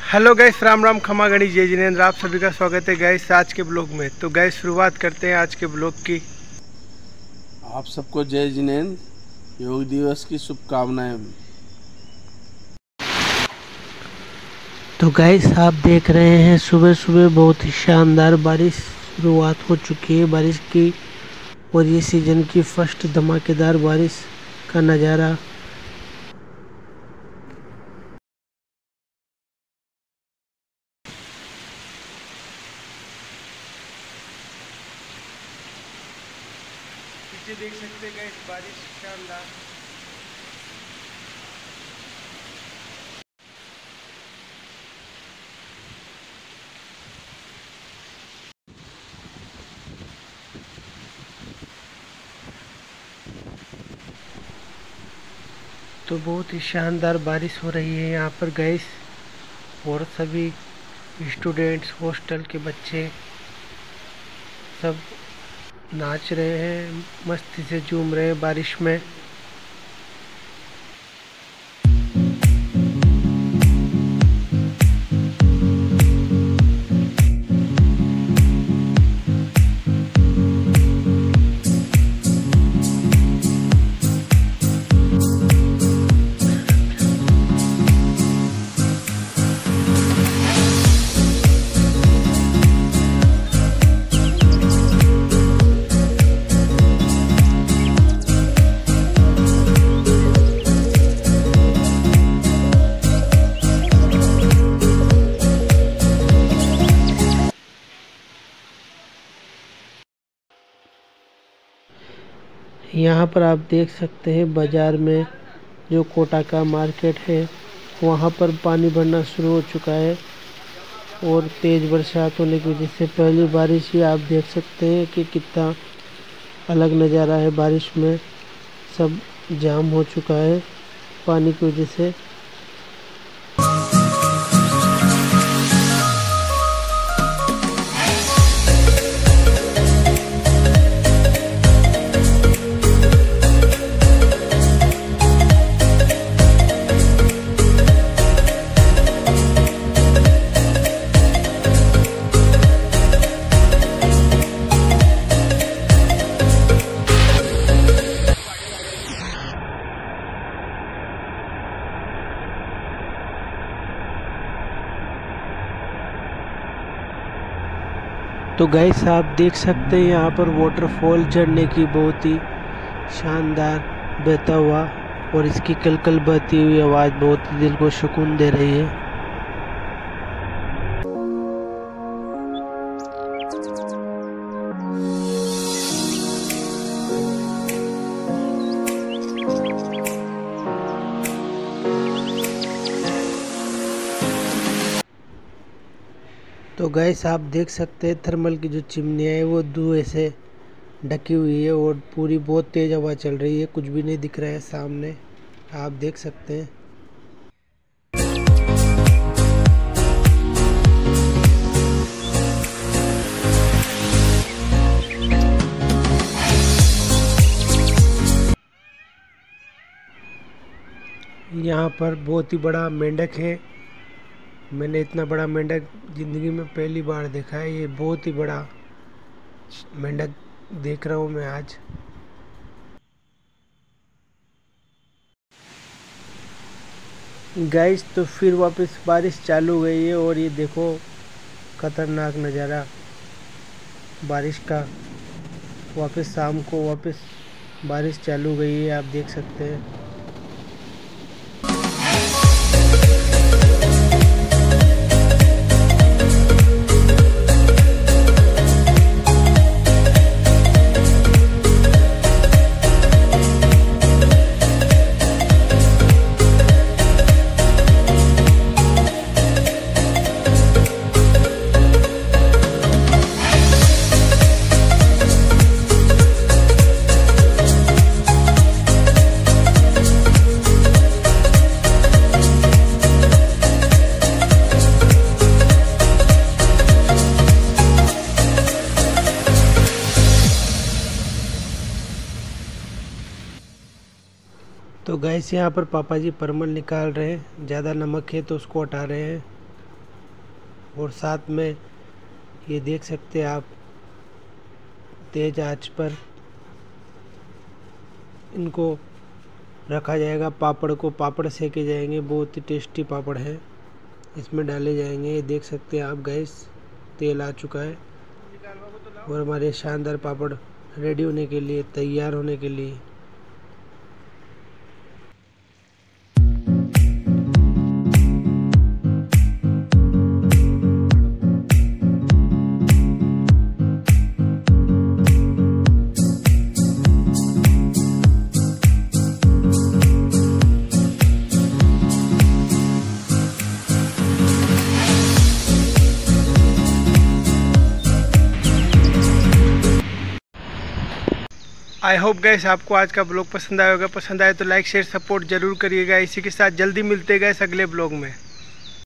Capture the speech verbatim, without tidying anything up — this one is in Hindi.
हेलो गैस, राम राम खमा गणेश जय जिनेंद्र। आप सभी का स्वागत है गैस आज के ब्लॉग में। तो गैस शुरुआत करते हैं आज के ब्लॉग की। आप सबको जय जिनेंद्र, योग दिवस की शुभकामनाएं। तो गैस आप देख रहे हैं सुबह सुबह बहुत ही शानदार बारिश शुरुआत हो चुकी है बारिश की, और ये सीज़न की फर्स्ट धमाकेदार बारिश का नज़ारा। पीछे देख सकते हैं गैस बारिश शानदार। तो बहुत ही शानदार बारिश हो रही है यहाँ पर गैस, और सभी स्टूडेंट्स, हॉस्टल के बच्चे सब नाच रहे हैं, मस्ती से झूम रहे हैं बारिश में। यहाँ पर आप देख सकते हैं बाज़ार में जो कोटा का मार्केट है वहाँ पर पानी भरना शुरू हो चुका है, और तेज़ बरसात होने की वजह से पहली बारिश ही आप देख सकते हैं कि कितना अलग नज़ारा है। बारिश में सब जाम हो चुका है पानी की वजह से। तो गाइस आप देख सकते हैं यहाँ पर वाटरफॉल झरने की बहुत ही शानदार बहता हुआ, और इसकी कलकल बहती हुई आवाज़ बहुत ही दिल को सुकून दे रही है। तो गैस आप देख सकते हैं थर्मल की जो चिमनियाँ है वो धुएं से ढकी हुई है, और पूरी बहुत तेज़ हवा चल रही है, कुछ भी नहीं दिख रहा है सामने, आप देख सकते हैं। यहाँ पर बहुत ही बड़ा मेंढक है। मैंने इतना बड़ा मेंढक ज़िंदगी में पहली बार देखा है। ये बहुत ही बड़ा मेंढक देख रहा हूँ मैं आज। गाइस तो फिर वापस बारिश चालू हो गई है, और ये देखो खतरनाक नज़ारा बारिश का। वापस शाम को वापस बारिश चालू हो गई है, आप देख सकते हैं। तो गैस यहाँ पर पापा जी परमल निकाल रहे हैं, ज़्यादा नमक है तो उसको हटा रहे हैं। और साथ में ये देख सकते हैं आप तेज आंच पर इनको रखा जाएगा। पापड़ को पापड़ सेके जाएंगे, बहुत ही टेस्टी पापड़ है, इसमें डाले जाएंगे। ये देख सकते हैं आप गैस तेल आ चुका है और हमारे शानदार पापड़ रेडी होने के लिए, तैयार होने के लिए। आई होप गाइस आपको आज का ब्लॉग पसंद आया होगा। पसंद आए तो लाइक शेयर सपोर्ट जरूर करिएगा। इसी के साथ जल्दी मिलते गए अगले ब्लॉग में।